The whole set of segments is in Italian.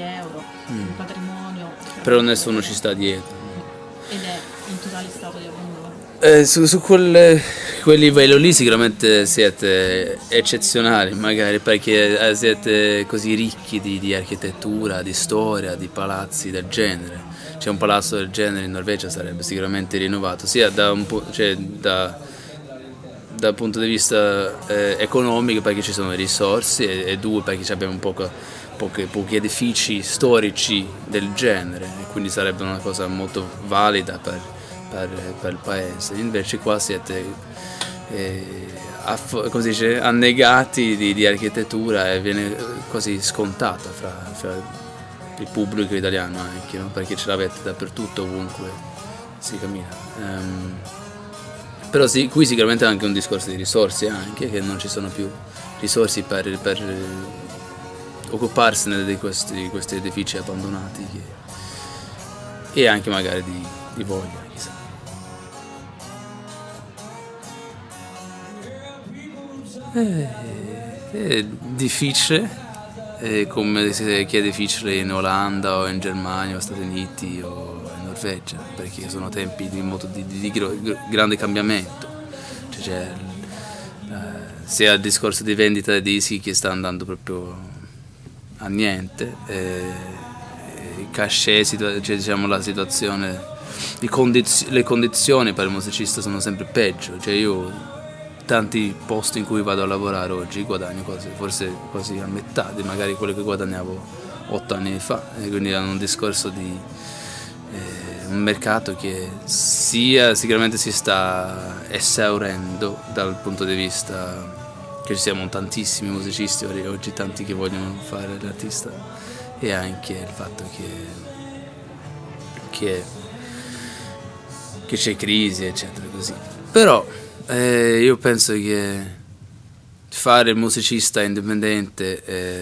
euro, un patrimonio. Però nessuno ci sta dietro. Ed è in totale stato di abbandono. Su quel livello lì sicuramente siete eccezionali, magari perché siete così ricchi di architettura, di storia, di palazzi del genere. C'è un palazzo del genere in Norvegia, sarebbe sicuramente rinnovato, sia dal punto di vista economico, perché ci sono risorse, e due, perché abbiamo pochi edifici storici del genere, e quindi sarebbe una cosa molto valida per il paese. Invece qua siete come si dice, annegati di architettura, e viene quasi scontata fra il pubblico italiano anche, no? Perché ce l'avete dappertutto, ovunque si cammina. Però sì, qui sicuramente è anche un discorso di risorse, anche che non ci sono più risorse per occuparsene di questi edifici abbandonati, e anche magari di voglia, chissà. È difficile, come che è difficile in Olanda o in Germania o Stati Uniti o in Norvegia, perché sono tempi di grande cambiamento. Cioè, sia il discorso di vendita dei dischi, che sta andando proprio a niente, i cachet, cioè, diciamo, la situazione, le condizioni per il musicista sono sempre peggio. Cioè, io tanti posti in cui vado a lavorare oggi guadagno forse quasi a metà di magari quello che guadagnavo 8 anni fa, e quindi è un discorso di un mercato che sicuramente si sta esaurendo, dal punto di vista che ci siamo tantissimi musicisti oggi, tanti che vogliono fare l'artista, e anche il fatto che c'è crisi, eccetera, così. Però io penso che fare il musicista indipendente,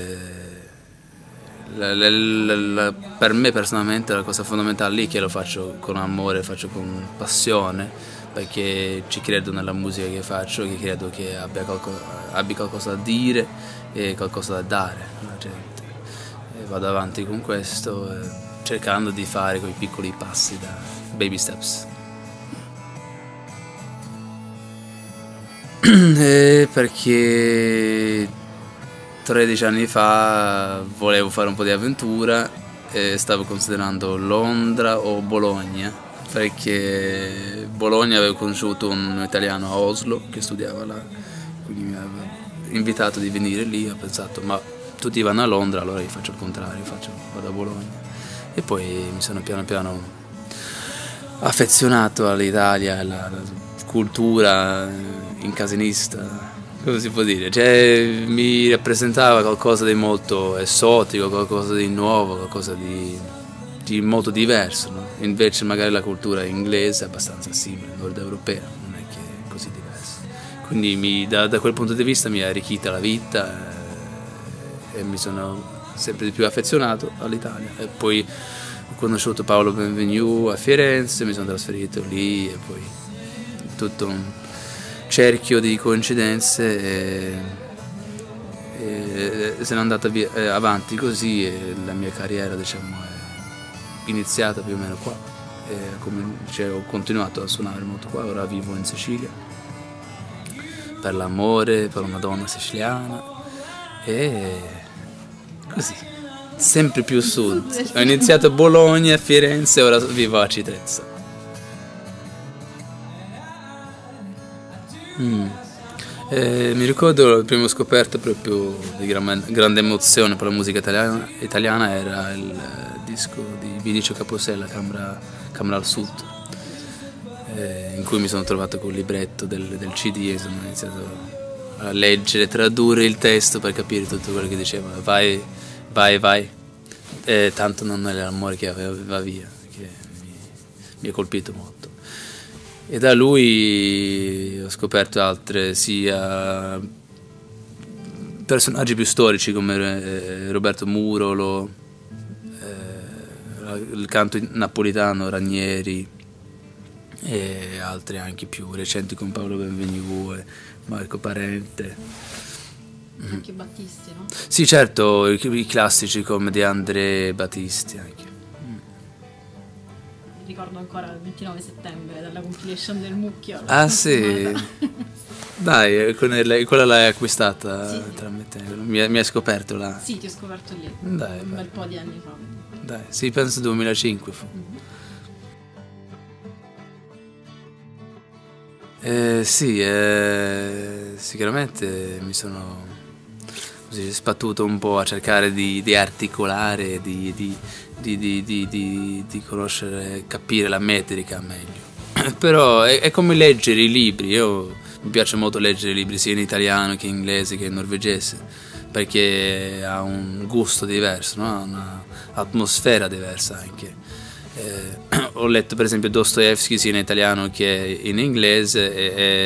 per me personalmente, la cosa fondamentale lì, che lo faccio con amore, faccio con passione, perché ci credo nella musica che faccio, che credo che abbia qualcosa da dire e qualcosa da dare alla gente, e vado avanti con questo, cercando di fare quei piccoli passi, da baby steps. Perché 13 anni fa volevo fare un po' di avventura, e stavo considerando Londra o Bologna, perché Bologna avevo conosciuto un italiano a Oslo che studiava là, quindi mi aveva invitato di venire lì. Ho pensato, ma tutti vanno a Londra, allora io faccio il contrario, vado a Bologna. E poi mi sono piano piano affezionato all'Italia, alla cultura incasinista, come si può dire, cioè mi rappresentava qualcosa di molto esotico, qualcosa di nuovo, qualcosa di molto diverso, no? Invece magari la cultura inglese è abbastanza simile, nord europea, non è che è così diversa. Quindi da quel punto di vista mi ha arricchita la vita, e mi sono sempre di più affezionato all'Italia. E poi ho conosciuto Paolo Benvenu a Firenze, mi sono trasferito lì, e poi tutto un cerchio di coincidenze, e se n'è andata avanti così, e la mia carriera, diciamo, è iniziata più o meno qua, e ho continuato a suonare molto qua. Ora vivo in Sicilia per l'amore, per una donna siciliana, e così, sempre più sud. Ho iniziato a Bologna, a Firenze, ora vivo a Citrezza. Mi ricordo il primo scoperto proprio di grande emozione per la musica italiana era il disco di Vinicio Caposella, Camera al Sud, in cui mi sono trovato col libretto del CD, e sono iniziato a leggere, tradurre il testo per capire tutto quello che diceva. Vai, tanto non è l'amore che va via, che mi ha colpito molto. E da lui ho scoperto altre, sia personaggi più storici come Roberto Murolo, il canto napolitano Ranieri, e altri anche più recenti come Paolo Benvenu e Marco Parente. Anche Battisti, no? Sì, certo, i classici come di André Battisti anche. Ricordo ancora il 29 settembre dalla compilation del Mucchio. Ah sì, dai, quella l'hai acquistata, Sì. tramite, mi hai scoperto là. Sì, ti ho scoperto lì, Dai, un bel po' di anni fa. Dai, sì, penso 2005 fu. Sì, sicuramente mi sono così sbattuto un po' a cercare di articolare, di conoscere, capire la metrica meglio. Però è come leggere i libri, mi piace molto leggere i libri sia in italiano che in inglese che in norvegese, perché ha un gusto diverso, no? Una atmosfera diversa anche. Ho letto per esempio Dostoevsky sia in italiano che in inglese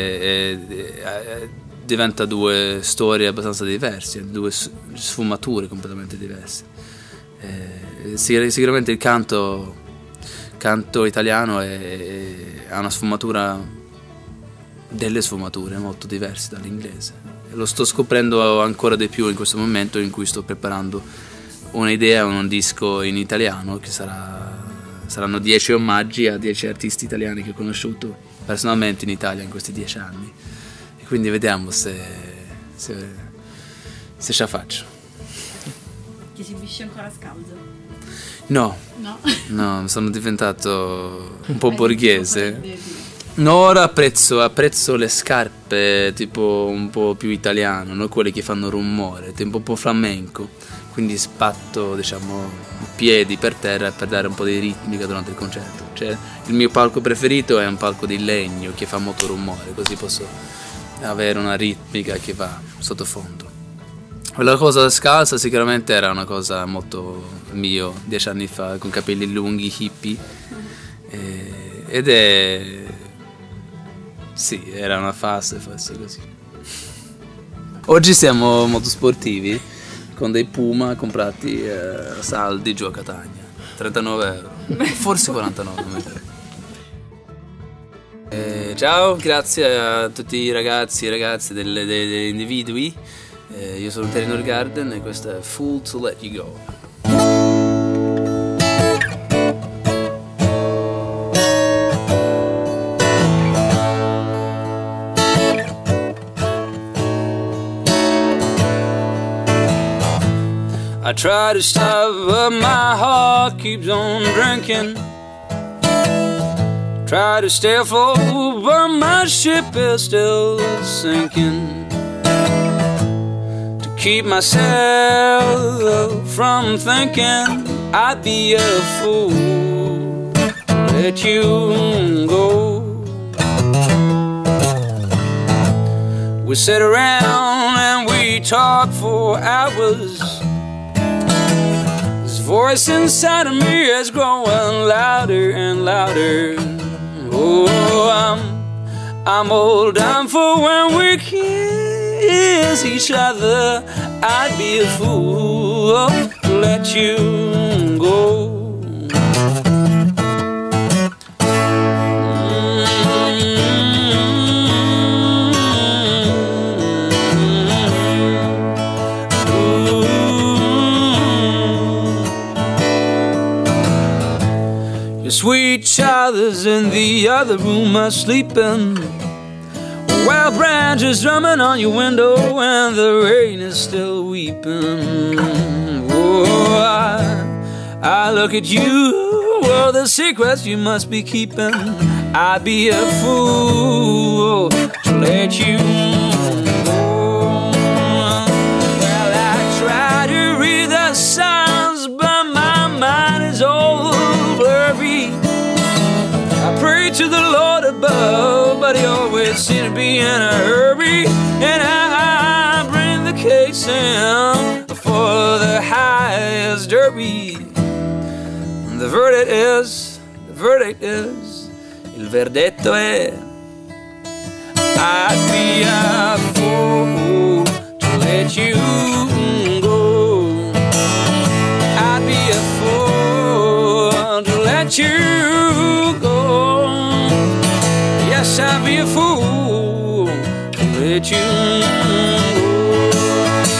e diventa due storie abbastanza diverse, due sfumature completamente diverse. Sicuramente il canto italiano ha una sfumatura, delle sfumature molto diverse dall'inglese. Lo sto scoprendo ancora di più in questo momento in cui sto preparando un'idea, un disco in italiano che saranno 10 omaggi a 10 artisti italiani che ho conosciuto personalmente in Italia in questi 10 anni. E quindi vediamo se ce la faccio. Ti esibisci ancora scalzo? No, No? no, sono diventato un po' borghese. No, ora apprezzo le scarpe tipo un po' più italiano, no? Quelle che fanno rumore, tipo un po' flamenco. Quindi spatto, diciamo, i piedi per terra per dare un po' di ritmica durante il concerto. Cioè, il mio palco preferito è un palco di legno che fa molto rumore, così posso avere una ritmica che va sottofondo. Quella cosa scalza sicuramente era una cosa molto mio 10 anni fa, con capelli lunghi, hippie, ed è... sì, era una fase forse così. Oggi siamo molto sportivi, con dei Puma comprati a saldi giù a Catania, 39 euro, forse 49, non mi ricordo. Ciao, grazie a tutti i ragazzi e ragazze degli individui. Io sono Terry Norgarden e questo è Fool to Let You Go. I try to stop, but my heart keeps on drinking. Try to stay afloat, but my ship is still sinking. To keep myself from thinking I'd be a fool to let you go. We sit around and we talk for hours. Voice inside of me is growing louder and louder. Oh, I'm all down for when we kiss each other. I'd be a fool to let you go. Your sweet child is in the other room asleeping. Wild branches drumming on your window and the rain is still weeping. Oh, I look at you, well, the secrets you must be keeping. I'd be a fool to let you go. Well, I try to read the signs, but my mind is all blurry. I pray to the Lord above, but he always seems to be in a hurry. And I bring the case in for the highest derby. And the verdict is, il verdetto è, I'd be a fool to let you go. I'd be a fool to let you go. Yes, I'd be a fool to let you go.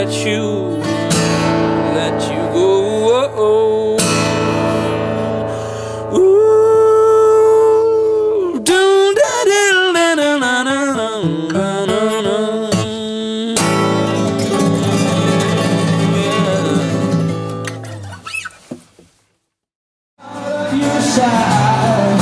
let you go. Ooh, doo da da da da da da da da. Your side,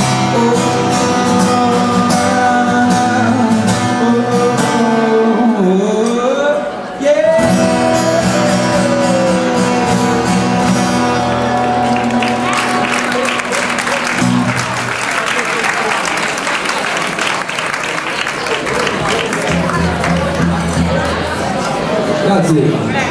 Grazie.